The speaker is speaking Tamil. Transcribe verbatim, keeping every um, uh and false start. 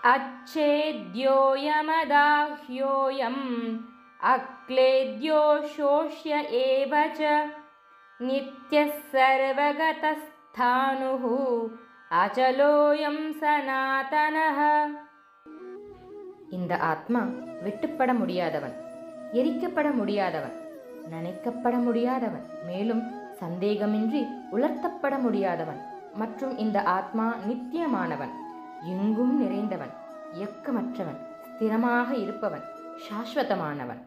अच्छेद्योऽयमदाह्योऽयम् अक्लेद्यो शोष्य एव च नित्यः सर्वगतस्थाणुः अचलोऽयं सनातनः. இந்த ஆத்மா வெட்டுப்பட முடியாதவன், எரிக்கப்பட முடியாதவன், நினைக்கப்பட முடியாதவன், மேலும் சந்தேகமின்றி உலர்த்தப்பட முடியாதவன் மற்றும் இந்த ஆத்மா நித்தியமானவன், எங்கும் நிறைந்தவன், இயக்கமற்றவன், ஸ்திரமாக இருப்பவன், சாஸ்வதமானவன்.